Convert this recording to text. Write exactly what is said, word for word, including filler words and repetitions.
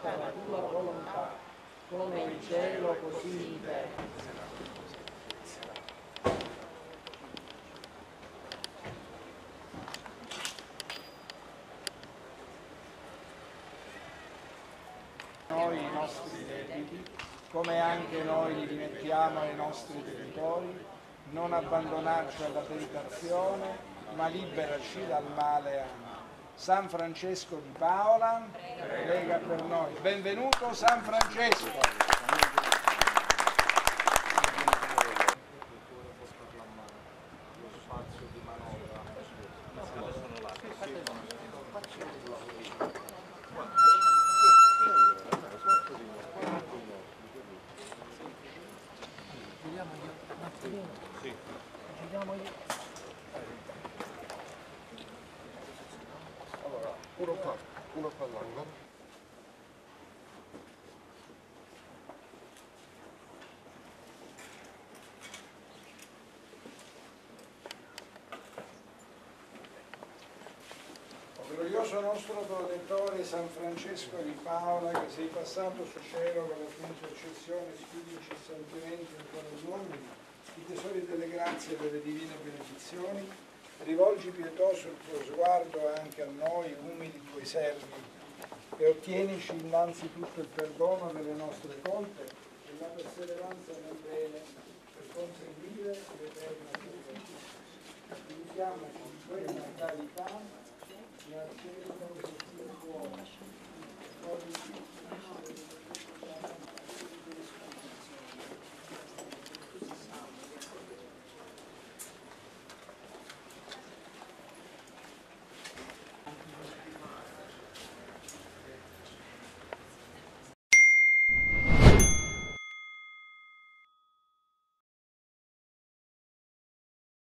fatta la tua volontà, come in cielo così in terra. Noi i nostri debiti, come anche noi li rimettiamo ai nostri debitori, non abbandonarci alla tentazione, ma liberaci dal male. Amen. San Francesco di Paola, prega per noi. Benvenuto San Francesco! Giriamo io, un attimino. Sì. Giriamo io. Allora, uno qua, uno qua all'angolo. Glorioso nostro protettore San Francesco di Paola, che sei passato sul cielo con la tua intercessione, studi incessantemente in cuore gli uomini, i tesori delle grazie e delle divine benedizioni, rivolgi pietoso il tuo sguardo anche a noi, umili tuoi servi, e ottienici innanzitutto il perdono delle nostre colpe e la perseveranza nel bene per conseguire l'eterna vita. Aiutiamoci in quella carità e al cielo così fuori.